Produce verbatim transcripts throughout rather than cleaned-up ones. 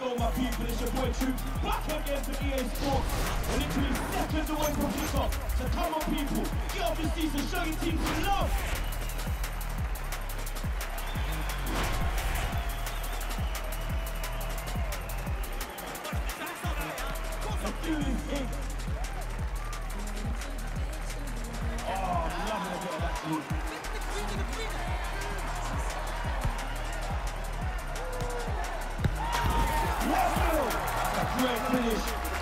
go, my people, it's your boy True. Back again for E A Sports. We're literally seconds away from kickoff. So come on, people, get off your seats and show your team some love. Let's do this thing. Oh, I'm loving a bit of that too. Great finish.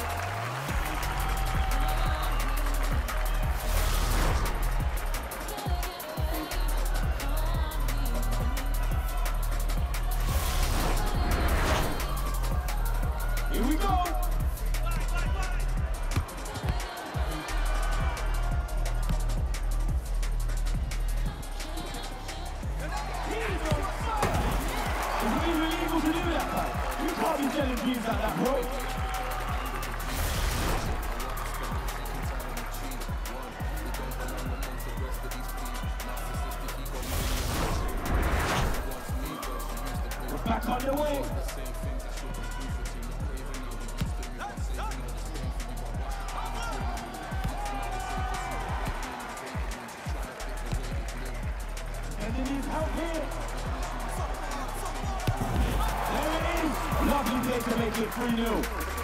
Here we go. It's even illegal to do that, man. You can't be selling beans like that, bro. Back on the way. And they need help here. There it is. Lovely day to make it three nil.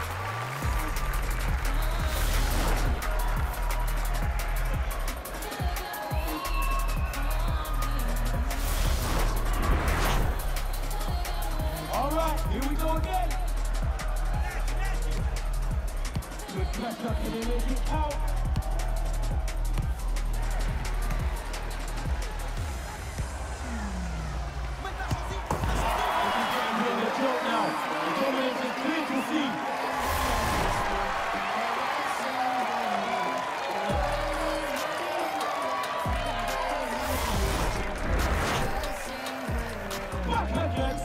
Here we go again. Good pressure, can they make it out? This is getting near the joke now. The dominance is clear to see. Back again.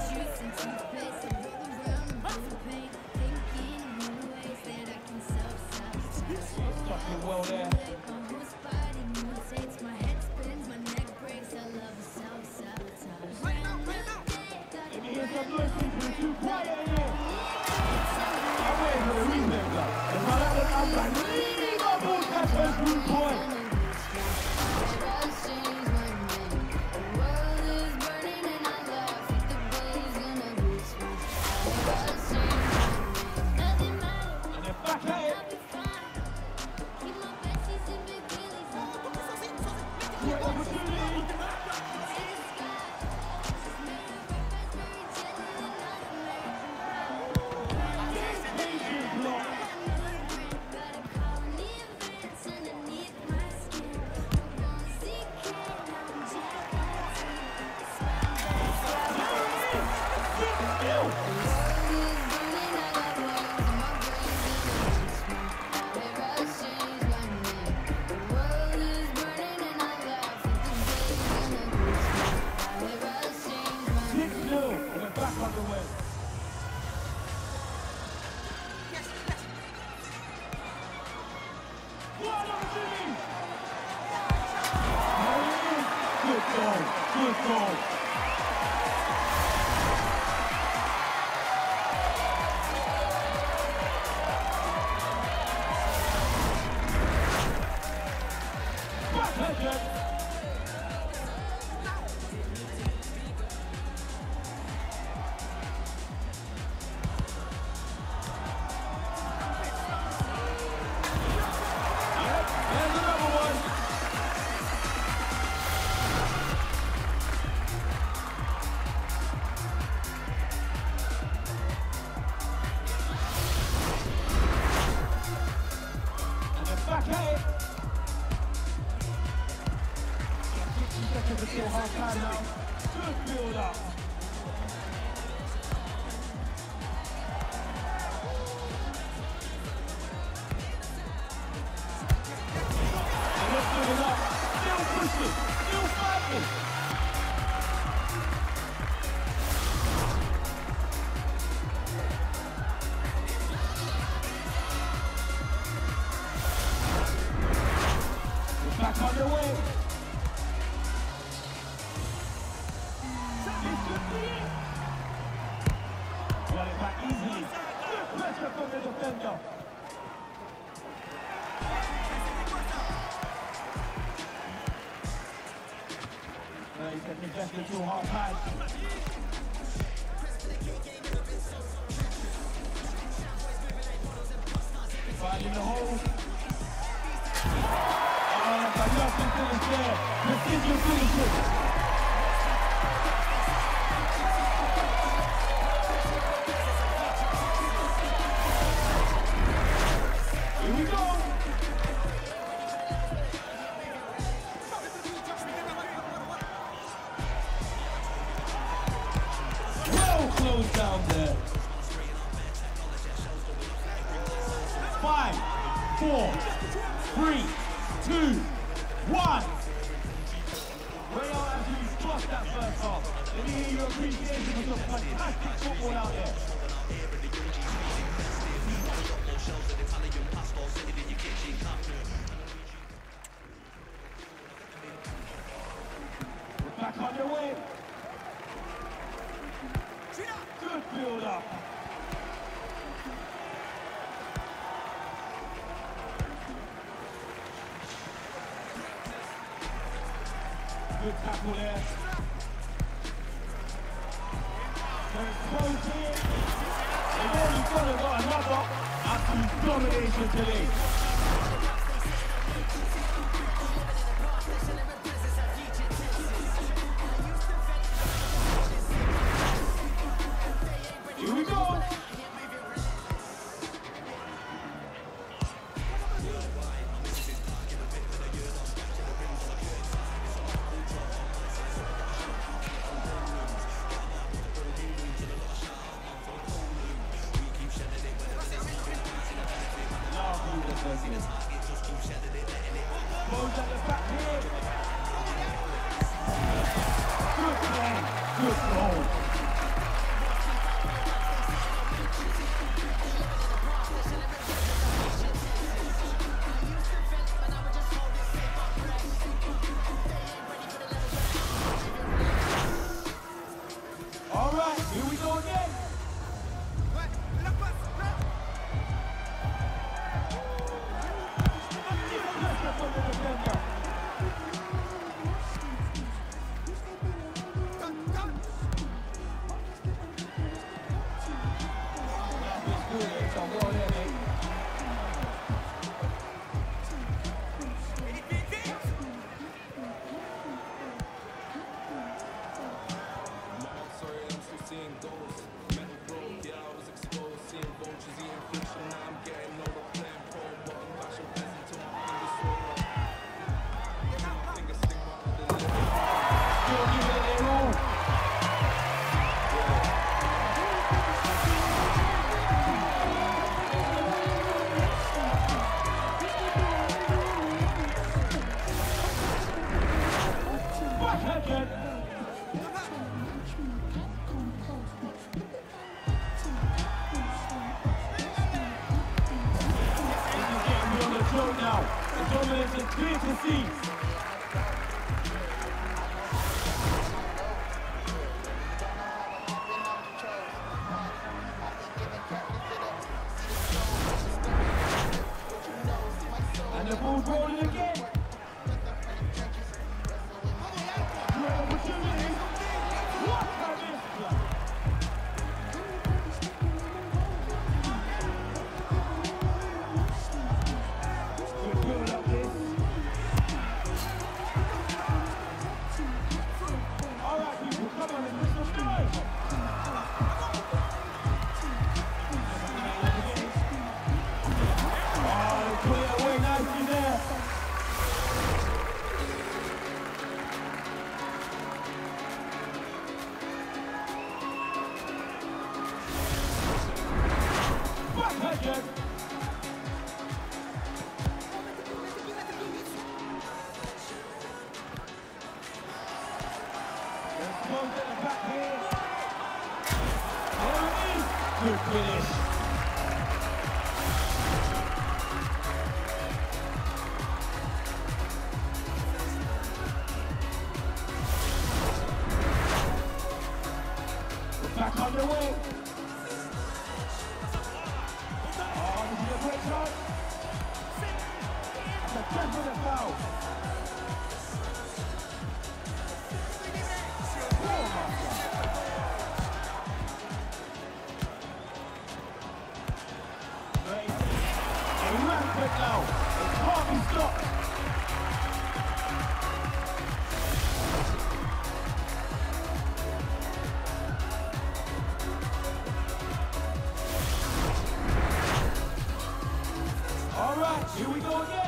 Well there. Let me hear some noise, people. Too quiet in here. I'm waiting for the reason, guys. If I let them out, I'm leading my ball catch first group point. And they're back at it. Great opportunity. Patient block. Good goal, good goal. Backhand. Still half time now. Good build up. And let's do it up. Still pushing. Still fighting. We're back on the way. back easily. Good pressure from the defender. thirty seconds left until half time. Finding the hole. Oh, but nothing finish there. Precision finishing. Here we go. Well closed down there. Five, four, three, two, one. Real absolutely crushed that first half. Let me hear your appreciation for some fantastic football out there. We're back underway. Good build up. Good tackle there. They're exposed here. They've already got it, got another. Absolute domination today. Here we go. Goes at the back here. Good play. Good goal. All right, here we go again. Now, the dominance is clear to see. And the ball's rolling again. Great opportunity. What a miss! Good finish. We're back underway. can't be stopped. All right, here we go again.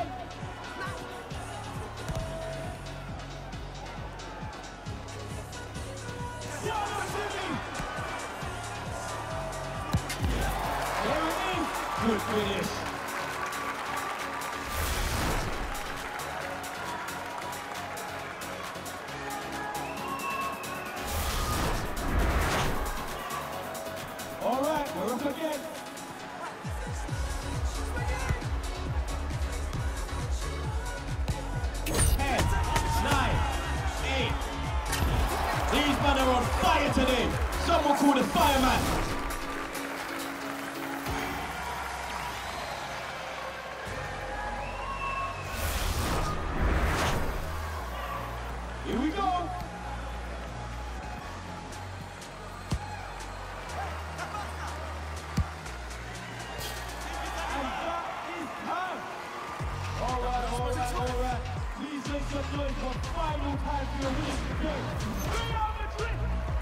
Good finish. All right, we're up again. Ten, nine, eight. These men are on fire today. Someone call the fireman. Here we go. And that is time. All right, all right, all right. Please make some noise for final time for your winning today. Real Madrid.